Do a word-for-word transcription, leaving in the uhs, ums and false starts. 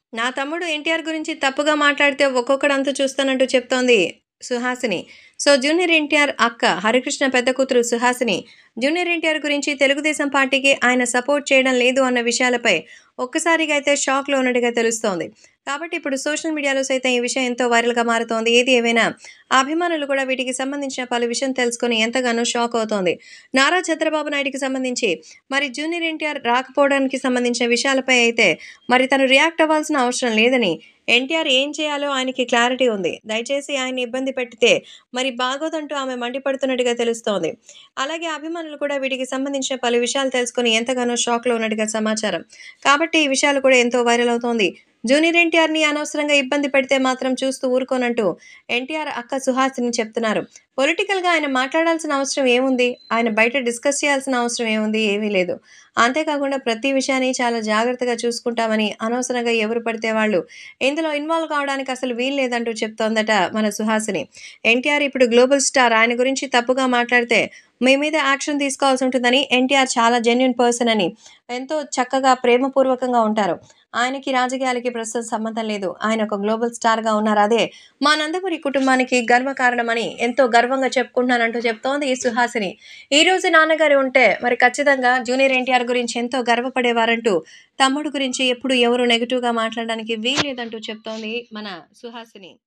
నా తమ్ముడు ఎన్టీఆర్ గురించి తప్పుగా మాట్లాడితే ఒక్కొక్కడంతు చూస్తానంటూ చెప్తోంది సుహాసిని. సో, జూనియర్ ఎన్టీఆర్ అక్క హరికృష్ణ పెద్ద కూతురు సుహాసిని జూనియర్ ఎన్టీఆర్ గురించి తెలుగుదేశం పార్టీకి ఆయన సపోర్ట్ చేయడం లేదు అన్న విషయాలపై ఒక్కసారిగా అయితే షాక్లో ఉన్నట్టుగా తెలుస్తోంది. కాబట్టి ఇప్పుడు సోషల్ మీడియాలో సైతం ఈ విషయం ఎంతో వైరల్గా మారుతోంది. ఏది ఏమైనా అభిమానులు కూడా వీటికి సంబంధించిన పలు విషయం తెలుసుకొని ఎంతగానో షాక్ అవుతోంది. నారా చంద్రబాబు నాయుడికి సంబంధించి మరి జూనియర్ ఎన్టీఆర్ రాకపోవడానికి సంబంధించిన విషయాలపై అయితే మరి తను రియాక్ట్ అవ్వాల్సిన అవసరం లేదని, ఎన్టీఆర్ ఏం చేయాలో ఆయనకి క్లారిటీ ఉంది. దయచేసి ఆయన్ని ఇబ్బంది పెట్టితే మరి బాగోదంటూ ఆమె మండిపడుతున్నట్టుగా తెలుస్తోంది. అలాగే అభిమానులు కూడా వీటికి సంబంధించిన పలు విషయాలు తెలుసుకొని ఎంతగానో షాక్లో ఉన్నట్టుగా సమాచారం. కాబట్టి ఈ విషయాలు కూడా ఎంతో వైరల్ అవుతోంది. జూనియర్ ఎన్టీఆర్ని అనవసరంగా ఇబ్బంది పెడితే మాత్రం చూస్తూ ఊరుకోనంటూ ఎన్టీఆర్ అక్క సుహాసిని చెప్తున్నారు. పొలిటికల్గా ఆయన మాట్లాడాల్సిన అవసరం ఏముంది? ఆయన బయట డిస్కస్ చేయాల్సిన అవసరం ఏముంది? ఏమీ లేదు. అంతేకాకుండా ప్రతి విషయాన్ని చాలా జాగ్రత్తగా చూసుకుంటామని, అనవసరంగా ఎవరు పడితే వాళ్ళు ఇందులో ఇన్వాల్వ్ కావడానికి అసలు వీలు లేదంటూ చెప్తోందట మన సుహాసిని. ఎన్టీఆర్ ఇప్పుడు గ్లోబల్ స్టార్. ఆయన గురించి తప్పుగా మాట్లాడితే మీ మీద యాక్షన్ తీసుకోవాల్సి ఉంటుందని, ఎన్టీఆర్ చాలా జెన్యూన్ పర్సన్ అని, ఎంతో చక్కగా ప్రేమపూర్వకంగా ఉంటారు. ఆయనకి రాజకీయాలకి ప్రస్తుతం సంబంధం లేదు. ఆయన ఒక గ్లోబల్ స్టార్‌గా ఉన్నారు. అదే మా నందమూరి కుటుంబానికి గర్వకారణమని ఎంతో గర్వంగా చెప్పుకుంటున్నానంటూ చెప్తోంది ఈ సుహాసిని. ఈరోజు నాన్నగారు ఉంటే మరి ఖచ్చితంగా జూనియర్ ఎన్టీఆర్ గురించి ఎంతో గర్వపడేవారంటూ, తమ్ముడు గురించి ఎప్పుడు ఎవరు నెగెటివ్‌గా మాట్లాడడానికి వీల్లేదంటూ చెప్తోంది మన సుహాసిని.